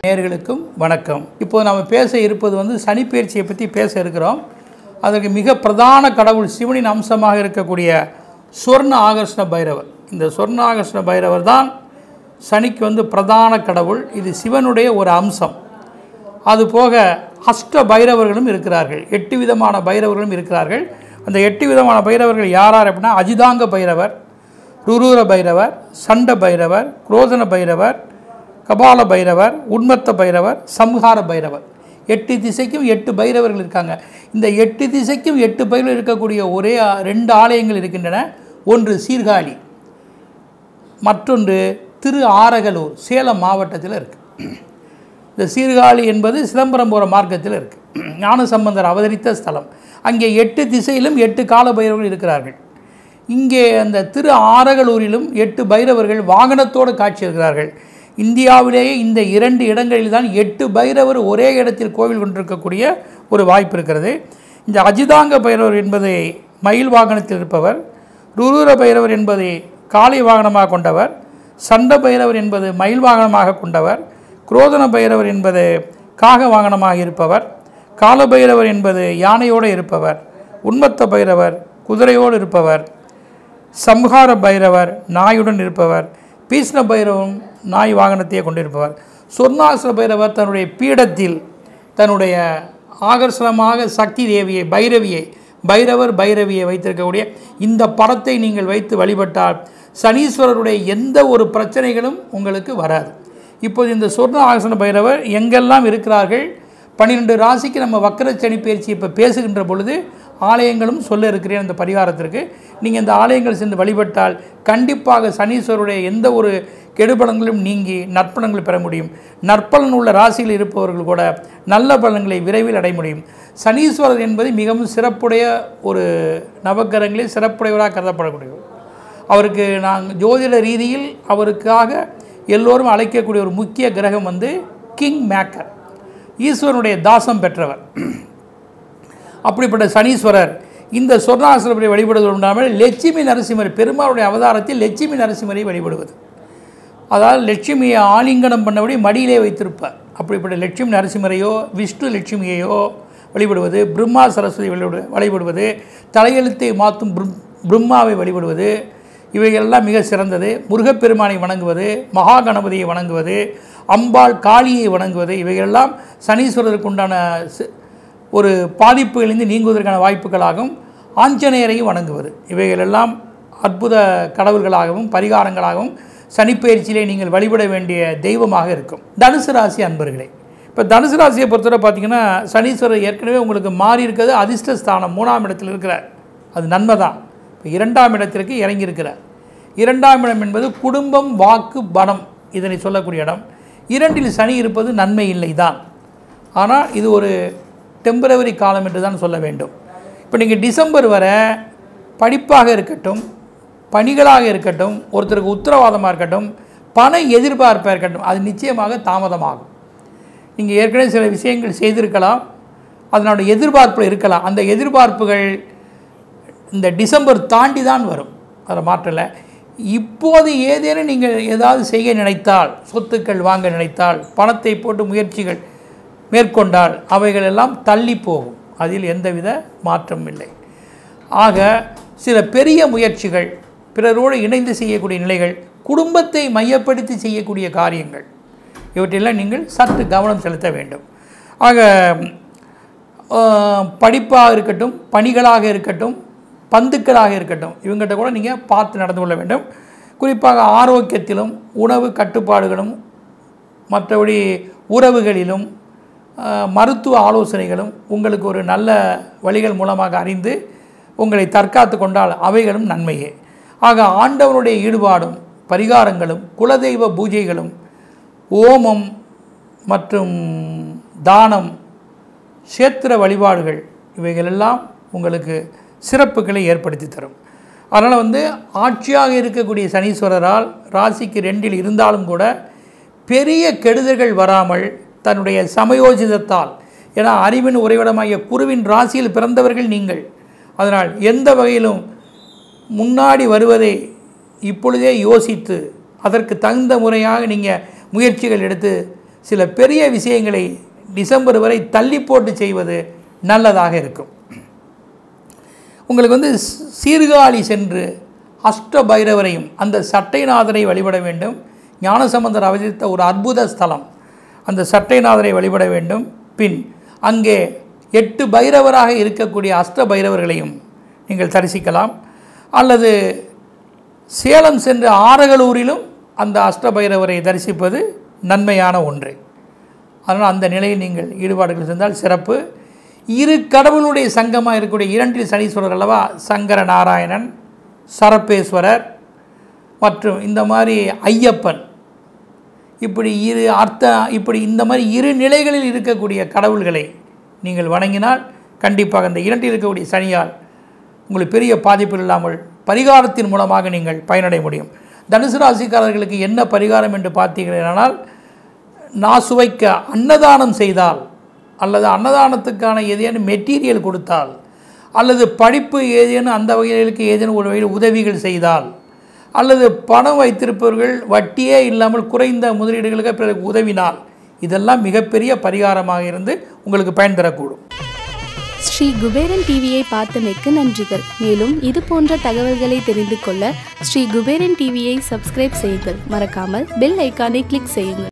நேயர்களுக்கும் வணக்கம். இப்போ நாம் பேச இருப்பது சனிப்பெயர்ச்சியை பற்றி பேச இருக்கிறோம். அதற்கு மிக பிரதான கடவுள் சிவனின் அம்சமாக இருக்கக்கூடிய சொர்ண ஆகர்ஷ்ண பைரவர். இந்த சொர்ண ஆகர்ஷ்ண பைரவர் தான் சனிக்கு பிரதான கடவுள். இது சிவனுடைய ஒரு அம்சம். அதுபோக அஷ்ட பைரவர்களும் இருக்கிறார்கள். 8 விதமான பைரவர்களும் இருக்கிறார்கள். அந்த 8 விதமான பைரவர்கள் யார் அப்படின்னா அஜிதாங்க பைரவர், ருரூர பைரவர், சண்ட பைரவர், குரோதன பைரவர், கபால பைரவர், உன்மத்த பைரவர், சம்ஹார பைரவர். 8 திசைக்கும் 8 பைரவர்கள் இருக்காங்க. இந்த 8 திசைக்கும் 8 பைரவர்கள் இருக்கக்கூடிய ஒரே 2 ஆலயங்கள் இருக்கின்றன. ஒன்று சீர்காழி, மற்றொன்று திரு ஆரகலூர், சேலம் மாவட்டத்தில் இருக்குது. இந்த சீர்காழி என்பது சிதம்பரம் போகிற மார்க்கத்தில் இருக்குது. ஞானசம்பந்தர் அவதரித்த ஸ்தலம். அங்கே 8 திசையிலும் 8 கால பைரவர்கள் இருக்கிறார்கள். இங்கே அந்த திரு ஆரகலூரிலும் 8 பைரவர்கள் வாகனத்தோடு காட்சி இருக்கிறார்கள். இந்தியாவிலேயே இந்த 2 இடங்களில் தான் 8 பைரவர் ஒரே இடத்தில் கோவில் கொண்டிருக்கக்கூடிய ஒரு வாய்ப்பு இருக்கிறது. இந்த அஜிதாங்க பைரவர் என்பதை மயில் வாகனத்தில் இருப்பவர், ருரூர பைரவர் என்பதை காளை வாகனமாக கொண்டவர், சண்ட பைரவர் என்பது மயில் வாகனமாக கொண்டவர், குரோதன பைரவர் என்பது காக வாகனமாக இருப்பவர், கால பைரவர் என்பது யானையோடு இருப்பவர், உன்மத்த பைரவர் குதிரையோடு இருப்பவர், சம்ஹார பைரவர் நாயுடன் இருப்பவர், பீஷ்ண பைரவம் நாய் வாகனத்தையே கொண்டிருப்பவர். சொர்ணாசுர பைரவர் தன்னுடைய பீடத்தில் தன்னுடைய ஆகர்ஷணமாக சக்தி தேவியை பைரவர் பைரவியை வைத்திருக்கக்கூடிய இந்த படத்தை நீங்கள் வைத்து வழிபட்டால் சனீஸ்வரருடைய எந்த ஒரு பிரச்சனைகளும் உங்களுக்கு வராது. இப்போது இந்த சொர்ண ஆகர்ஷண பைரவர் எங்கெல்லாம் இருக்கிறார்கள், 12 ராசிக்கு நம்ம வக்கர சனி பயிற்சி இப்போ பேசுகின்ற பொழுது ஆலயங்களும் சொல்ல இருக்கிறேன். அந்த பரிகாரத்திற்கு நீங்கள் இந்த ஆலயங்கள் சென்று வழிபட்டால் கண்டிப்பாக சனீஸ்வருடைய எந்த ஒரு கெடுபலங்களும் நீங்கி நற்பலன்களை பெற முடியும். நற்பலன் உள்ள ராசியில் இருப்பவர்கள் கூட நல்ல பலன்களை விரைவில் அடைய முடியும். சனீஸ்வரர் என்பது மிகவும் சிறப்புடைய ஒரு நவக்கிரகங்களில் சிறப்புடையவராக கருதப்படக்கூடியவர். அவருக்கு நாங்கள் ஜோதிட ரீதியில் அவருக்காக எல்லோரும் அழைக்கக்கூடிய ஒரு முக்கிய கிரகம் கிங் மேக்கர், ஈஸ்வரனுடைய தாசம் பெற்றவர். அப்படிப்பட்ட சனீஸ்வரர் இந்த சொர்ணாசுரரை வழிபடுவது உண்டாமல் லட்சுமி நரசிம்மர், பெருமாளுடைய அவதாரத்தில் லட்சுமி நரசிம்மரை வழிபடுவது, அதாவது லட்சுமியை ஆலிங்கனம் பண்ணபடி மடியிலே வைத்திருப்பார். அப்படிப்பட்ட லட்சுமி நரசிம்மரையோ விஷ்ணு லட்சுமியையோ வழிபடுவது, பிரம்மா சரஸ்வதி வழிபடுவது, தலையெழுத்தை மாற்றும் பிரம்மாவை வழிபடுவது, இவைகளெல்லாம் மிக சிறந்தது. முருகப்பெருமானை வணங்குவது, மகா கணபதியை வணங்குவது, அம்பாள் காளியை வணங்குவது, இவைகளெல்லாம் சனீஸ்வரருக்கு உண்டான ஒரு பாதிப்புகளிலிருந்து நீங்குவதற்கான வாய்ப்புகளாகவும் ஆஞ்சநேயரையும் வணங்குவது, இவைகளெல்லாம் அற்புத கடவுள்களாகவும் பரிகாரங்களாகவும் சனிப்பெயர்ச்சியிலே நீங்கள் வழிபட வேண்டிய தெய்வமாக இருக்கும். தனுசு ராசி அன்பர்களே, இப்போ தனுசு ராசியை பொறுத்தவரை பார்த்திங்கன்னா சனீஸ்வரர் ஏற்கனவே உங்களுக்கு மாறி இருக்கிறது. அதிர்ஷ்டஸ்தானம் 3ஆம் இடத்தில் இருக்கிறார், அது நன்மை தான். இப்போ 2ஆம் இடத்திற்கு இறங்கியிருக்கிறார். 2ஆம் இடம் என்பது குடும்பம், வாக்கு, பணம் இதனை சொல்லக்கூடிய இடம். 2இல் சனி இருப்பது நன்மை இல்லை தான், ஆனால் இது ஒரு டெம்பரவரி காலம் என்று தான் சொல்ல வேண்டும். இப்போ நீங்கள் டிசம்பர் வரை படிப்பாக இருக்கட்டும், பணிகளாக இருக்கட்டும், ஒருத்தருக்கு உத்தரவாதமாக இருக்கட்டும், பண எதிர்பார்ப்பாக இருக்கட்டும், அது நிச்சயமாக தாமதமாகும். நீங்கள் ஏற்கனவே சில விஷயங்கள் செய்திருக்கலாம், அதனோட எதிர்பார்ப்பில் இருக்கலாம். அந்த எதிர்பார்ப்புகள் இந்த டிசம்பர் தாண்டி தான் வரும், அதை மாற்றலை. இப்போது ஏதேனும் நீங்கள் ஏதாவது செய்ய நினைத்தால், சொத்துக்கள் வாங்க நினைத்தால், பணத்தை போட்டு முயற்சிகள் மேற்கொண்டால் அவைகளெல்லாம் தள்ளி போகும். அதில் எந்தவித மாற்றமும் இல்லை. ஆக சில பெரிய முயற்சிகள், பிறரோடு இணைந்து செய்யக்கூடிய நிலைகள், குடும்பத்தை மையப்படுத்தி செய்யக்கூடிய காரியங்கள், இவற்றெல்லாம் நீங்கள் சற்று கவனம் செலுத்த வேண்டும். ஆக படிப்பாக இருக்கட்டும், பணிகளாக இருக்கட்டும், பந்துக்களாக இருக்கட்டும், இவங்ககிட்ட கூட நீங்கள் பார்த்து நடந்து கொள்ள வேண்டும். குறிப்பாக ஆரோக்கியத்திலும் உணவு கட்டுப்பாடுகளும் மற்றபடி உறவுகளிலும் மருத்துவ ஆலோசனைகளும் உங்களுக்கு ஒரு நல்ல வழிகள் மூலமாக அறிந்து உங்களை தற்காத்து கொண்டால் அவைகளும் நன்மையே. ஆக ஆண்டவனுடைய ஈடுபாடும் பரிகாரங்களும் குலதெய்வ பூஜைகளும் ஓமம் மற்றும் தானம், சேத்திர வழிபாடுகள் இவைகளெல்லாம் உங்களுக்கு சிறப்புகளை ஏற்படுத்தி தரும். அதனால் ஆட்சியாக இருக்கக்கூடிய சனீஸ்வரரால் ராசிக்கு 2இல் இருந்தாலும் கூட பெரிய கெடுதல்கள் வராமல் தன்னுடைய சமயோஜிதத்தால், ஏன்னா அறிவின் உறைவிடமாகிய குருவின் ராசியில் பிறந்தவர்கள் நீங்கள், அதனால் எந்த வகையிலும் முன்னாடி வருவதை இப்பொழுதே யோசித்து அதற்கு தகுந்த முறையாக நீங்கள் முயற்சிகள் எடுத்து சில பெரிய விஷயங்களை டிசம்பர் வரை தள்ளி போட்டு செய்வது நல்லதாக இருக்கும். உங்களுக்கு சீர்காழி சென்று அஷ்ட பைரவரையும் அந்த சட்டைநாதரை வழிபட வேண்டும். ஞானசம்பந்தர் அவதரித்த ஒரு அற்புத ஸ்தலம், அந்த சட்டைநாதரை வழிபட வேண்டும். பின் அங்கே 8 பைரவராக இருக்கக்கூடிய அஷ்ட பைரவர்களையும் நீங்கள் தரிசிக்கலாம். அல்லது சேலம் சென்று ஆரகலூரிலும் அந்த அஷ்ட பைரவரை தரிசிப்பது நன்மையான ஒன்று. அதனால் அந்த நிலையில் நீங்கள் ஈடுபாடுகள் சென்றால் சிறப்பு. இரு கடவுளுடைய சங்கமாக இருக்கக்கூடிய 2 சனீஸ்வரர் அல்லவா, சங்கர நாராயணன், சரப்பேஸ்வரர் மற்றும் இந்த மாதிரி ஐயப்பன், இப்படி இப்படி இந்த மாதிரி 2 நிலைகளில் இருக்கக்கூடிய கடவுள்களை நீங்கள் வணங்கினால் கண்டிப்பாக அந்த 2 இருக்கக்கூடிய சனியால் உங்களுக்கு பெரிய பாதிப்பு இல்லாமல் பரிகாரத்தின் மூலமாக நீங்கள் பயனடைய முடியும். தனுசு ராசிக்காரர்களுக்கு என்ன பரிகாரம் என்று பார்த்தீர்களானால், நாசுவைக்க அன்னதானம் செய்தால் அல்லது அன்னதானத்துக்கான ஏதேனும் மெட்டீரியல் கொடுத்தால் அல்லது படிப்பு ஏதேனும் அந்த வகைகளுக்கு ஏதேனும் ஒரு வகையில் உதவிகள் செய்தால் அல்லது பணம் வைத்திருப்பவர்கள் வட்டியே இல்லாமல் குறைந்த முதலீடுகளுக்கு பிறகு உதவினால் இதெல்லாம் மிகப்பெரிய பரிகாரமாக இருந்து உங்களுக்கு பயன் தரக்கூடும். ஸ்ரீ குபேரன் டிவியை பார்த்தமைக்கு நன்றிகள். மேலும் இது போன்ற தகவல்களை தெரிந்து கொள்ள ஸ்ரீ குபேரன் டிவியை சப்ஸ்கிரைப் செய்யுங்கள். மறக்காமல் பெல் ஐக்கானை கிளிக் செய்யுங்கள்.